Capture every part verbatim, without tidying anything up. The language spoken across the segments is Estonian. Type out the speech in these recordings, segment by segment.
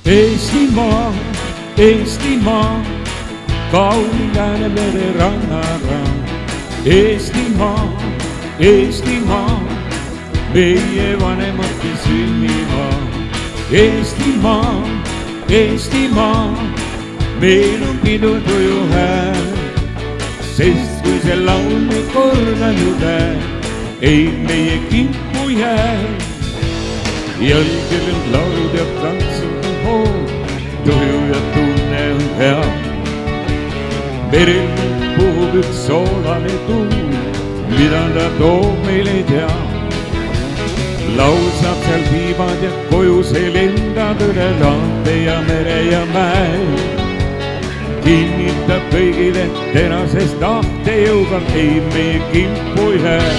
Eestimaa, Eestimaa, kauni Läänemere rannarand. Eestimaa, Eestimaa, meie vanemate sünnimaa. Eestimaa, Eestimaa, meil on pidutuju hääl, sest kui see laul me korda nüüd läheb, ei meie kimpu jää. Jalgel on laulud ja tantsud on hoog, tuju ja tunne on hea. Merel puhub üks soolane tuul, mida ta toob meil ei tea. Laul saab seal viivad ja koju see lendab üle laante ja mere ja mäe. Kinnitab kõigile tänasest tahtejõuga ei meie kimpu jää.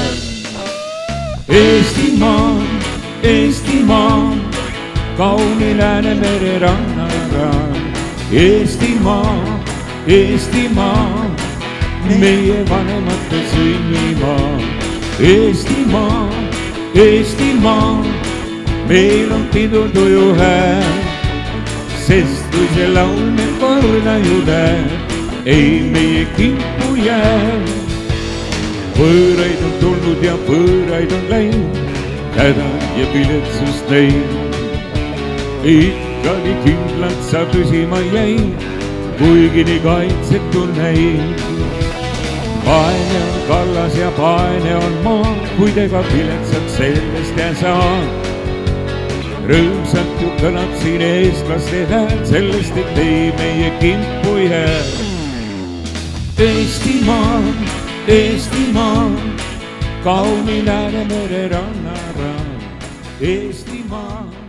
Eestimaa, Eestimaa, kauni Läänemere rannarand. Eestimaa, Eestimaa, meie vanemate sünnimaa. Eestimaa, Eestimaa, meil on pidutuju hääl, sest kui see laul me korda ju läheb, ei meie kimpu jää. Võõraid on tulnud ja võõraid on läinud, häda ja viletsust neid. Ikkagi kindlalt sa püsima jäid, kuigi nii kaitsetu näid. Vaene on kallas ja vaene on maa, kuid ega viletsat sellest ei saa. Rõõmsalt ju kõlab siin eestlaste hääl, sellest et ei meie kimpu jää. Eestimaa, Eestimaa, kauni Läänemere rannarand. Eestimaa.